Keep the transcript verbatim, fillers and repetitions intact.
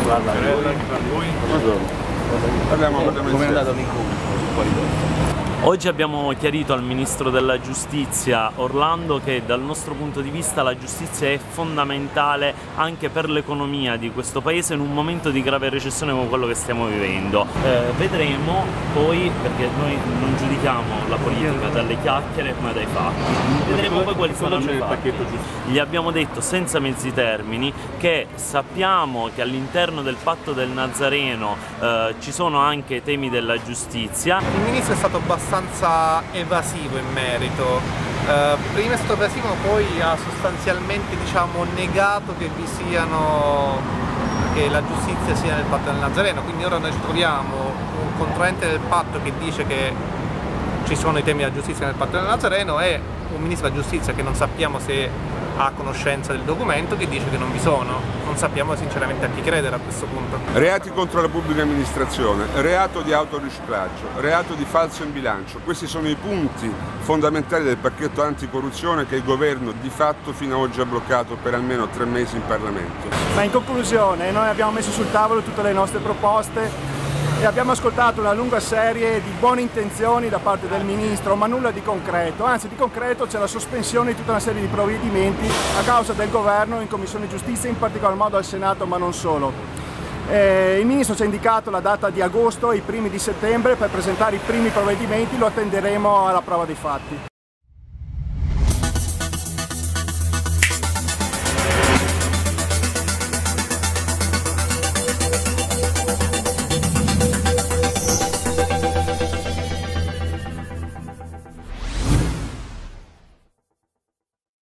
Parla lui. Parliamo come è andato l'incontro? Oggi abbiamo chiarito al Ministro della Giustizia Orlando che dal nostro punto di vista la giustizia è fondamentale anche per l'economia di questo paese in un momento di grave recessione come quello che stiamo vivendo. Eh, vedremo poi, perché noi non giudichiamo la politica dalle chiacchiere ma dai fatti, vedremo poi quali saranno i fatti. Gli abbiamo detto senza mezzi termini che sappiamo che all'interno del patto del Nazareno eh, ci sono anche temi della giustizia. Il Ministro è stato abbastanza abbastanza evasivo in merito. Eh, prima è stato evasivo, poi ha sostanzialmente diciamo, negato che vi siano che la giustizia sia nel patto del Nazareno, quindi ora noi ci troviamo un contraente del patto che dice che ci sono i temi della giustizia nel patto del Nazareno e un Ministro della Giustizia che non sappiamo se ha conoscenza del documento che dice che non vi sono. Non sappiamo sinceramente a chi credere a questo punto. Reati contro la pubblica amministrazione, reato di autoriciclaggio, reato di falso in bilancio. Questi sono i punti fondamentali del pacchetto anticorruzione che il governo di fatto fino ad oggi ha bloccato per almeno tre mesi in Parlamento. Ma in conclusione noi abbiamo messo sul tavolo tutte le nostre proposte e abbiamo ascoltato una lunga serie di buone intenzioni da parte del Ministro, ma nulla di concreto, anzi di concreto c'è la sospensione di tutta una serie di provvedimenti a causa del Governo in Commissione Giustizia, in particolar modo al Senato, ma non solo. Eh, il Ministro ci ha indicato la data di agosto e i primi di settembre per presentare i primi provvedimenti, lo attenderemo alla prova dei fatti.